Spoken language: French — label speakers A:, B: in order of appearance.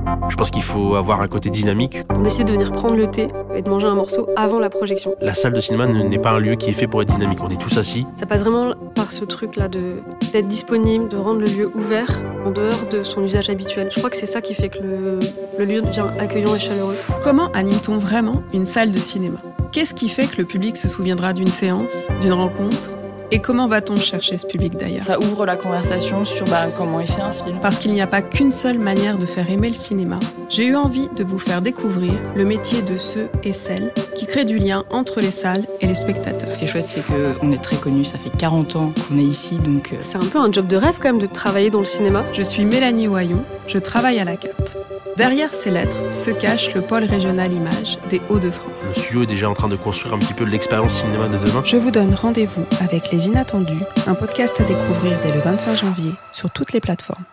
A: Je pense qu'il faut avoir un côté dynamique.
B: On décide de venir prendre le thé et de manger un morceau avant la projection.
A: La salle de cinéma n'est pas un lieu qui est fait pour être dynamique. On est tous assis.
B: Ça passe vraiment par ce truc-là d'être disponible, de rendre le lieu ouvert en dehors de son usage habituel. Je crois que c'est ça qui fait que le lieu devient accueillant et chaleureux.
C: Comment anime-t-on vraiment une salle de cinéma ? Qu'est-ce qui fait que le public se souviendra d'une séance, d'une rencontre ? Et comment va-t-on chercher ce public d'ailleurs ?
D: Ça ouvre la conversation sur comment est fait un film.
C: Parce qu'il n'y a pas qu'une seule manière de faire aimer le cinéma, j'ai eu envie de vous faire découvrir le métier de ceux et celles qui créent du lien entre les salles et les spectateurs.
D: Ce qui est chouette, c'est qu'on est très connus, ça fait 40 ans qu'on est ici, donc...
B: C'est un peu un job de rêve quand même de travailler dans le cinéma.
C: Je suis Mélanie Oyon, je travaille à la CAP. Derrière ces lettres se cache le pôle régional Images des Hauts-de-France.
A: Le studio est déjà en train de construire un petit peu l'expérience cinéma de demain.
C: Je vous donne rendez-vous avec Les Inattendus, un podcast à découvrir dès le 25 janvier sur toutes les plateformes.